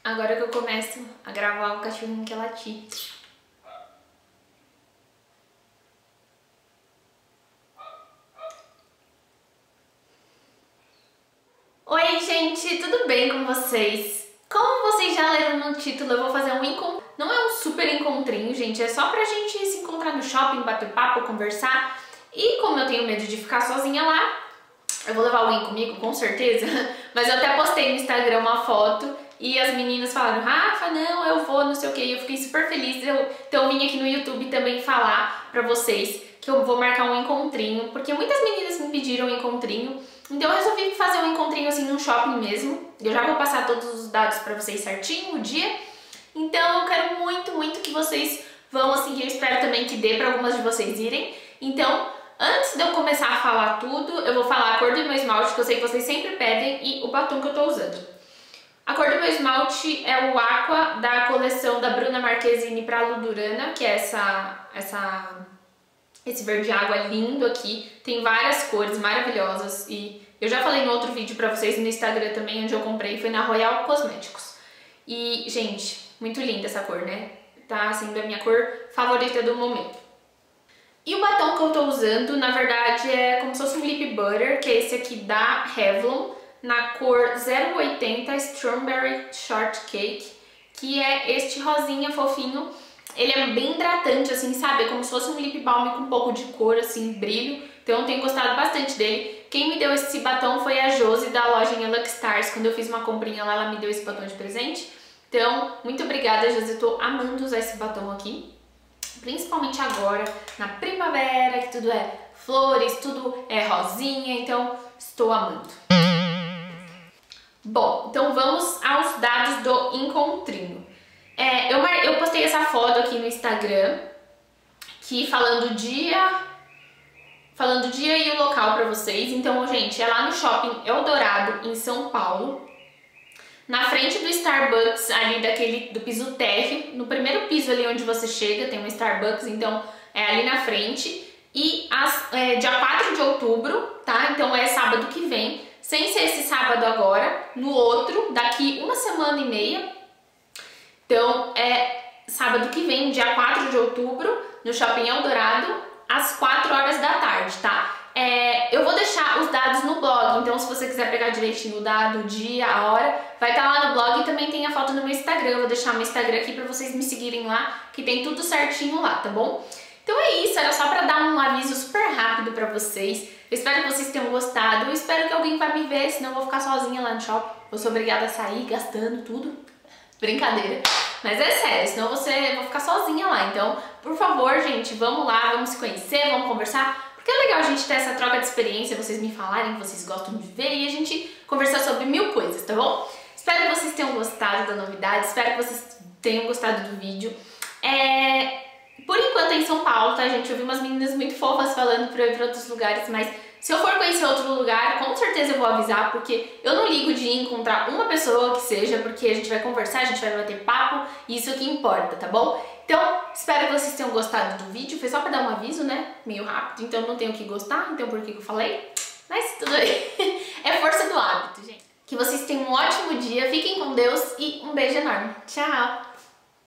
Agora que eu começo a gravar o cachorrinho que latir. Oi, gente, tudo bem com vocês? Como vocês já leram no título, eu vou fazer um encontro. Não é um super encontrinho, gente, é só pra gente se encontrar no shopping, bater papo, conversar. E como eu tenho medo de ficar sozinha lá, eu vou levar o Win comigo, com certeza. Mas eu até postei no Instagram uma foto e as meninas falaram: Rafa, não, eu vou, não sei o que. E eu fiquei super feliz. Então eu vim aqui no YouTube também falar pra vocês que eu vou marcar um encontrinho, porque muitas meninas me pediram um encontrinho. Então eu resolvi fazer um encontrinho assim num shopping mesmo. Eu já vou passar todos os dados pra vocês certinho, o dia. Então eu quero muito, muito que vocês vão assim. Eu espero também que dê pra algumas de vocês irem. Então, antes de eu começar a falar tudo, eu vou falar a cor do meu esmalte, que eu sei que vocês sempre pedem, e o batom que eu tô usando. A cor do meu esmalte é o Aqua, da coleção da Bruna Marquezine pra Ludurana, que é esse verde água lindo aqui. Tem várias cores maravilhosas e eu já falei no outro vídeo pra vocês no Instagram também, onde eu comprei, foi na Royal Cosméticos. E, gente, muito linda essa cor, né? Tá sendo a minha cor favorita do momento. E o batom que eu tô usando, na verdade, é como se fosse um lip butter, que é esse aqui da Revlon, na cor 080 Strawberry Shortcake, que é este rosinha fofinho. Ele é bem hidratante, assim, sabe? É como se fosse um lip balm com um pouco de cor, assim, brilho. Então eu tenho gostado bastante dele. Quem me deu esse batom foi a Josi, da lojinha Lucky Stars. Quando eu fiz uma comprinha lá, ela me deu esse batom de presente. Então, muito obrigada, Josi. Eu tô amando usar esse batom aqui. Principalmente agora, na primavera, que tudo é flores, tudo é rosinha. Então, estou amando. Bom, então vamos aos dados do encontrinho. Eu postei essa foto aqui no Instagram, que falando o dia e o local pra vocês. Então, gente, é lá no Shopping Eldorado, em São Paulo, na frente do Starbucks, ali do piso térreo. No primeiro piso ali onde você chega tem um Starbucks, então é ali na frente. E dia 4 de outubro, tá? Então é sábado que vem, sem ser esse sábado agora, no outro, daqui uma semana e meia. Então é sábado que vem, dia 4 de outubro, no Shopping Eldorado, às 4 horas da tarde, tá? Eu vou deixar os dados no blog, então se você quiser pegar direitinho o dado, o dia, a hora, vai estar lá no blog e também tem a foto no meu Instagram. Eu vou deixar meu Instagram aqui pra vocês me seguirem lá, que tem tudo certinho lá, tá bom? Então é isso, era só pra dar um aviso super rápido pra vocês. Eu espero que vocês tenham gostado, eu espero que alguém vai me ver, senão eu vou ficar sozinha lá no shopping. Eu sou obrigada a sair gastando tudo. Brincadeira. Mas é sério, senão eu vou ficar sozinha lá. Então, por favor, gente, vamos lá, vamos se conhecer, vamos conversar. Porque é legal a gente ter essa troca de experiência, vocês me falarem que vocês gostam de ver e a gente conversar sobre 1000 coisas, tá bom? Espero que vocês tenham gostado da novidade, espero que vocês tenham gostado do vídeo. Por enquanto é em São Paulo, tá, gente? Eu vi umas meninas muito fofas falando pra eu ir pra outros lugares, mas se eu for conhecer outro lugar, com certeza eu vou avisar, porque eu não ligo de encontrar uma pessoa que seja, porque a gente vai conversar, a gente vai bater papo, e isso que importa, tá bom? Então, espero que vocês tenham gostado do vídeo, foi só pra dar um aviso, né? Meio rápido, então não tenho que gostar, então por que eu falei? Mas tudo bem, é força do hábito, gente. Que vocês tenham um ótimo dia, fiquem com Deus e um beijo enorme. Tchau!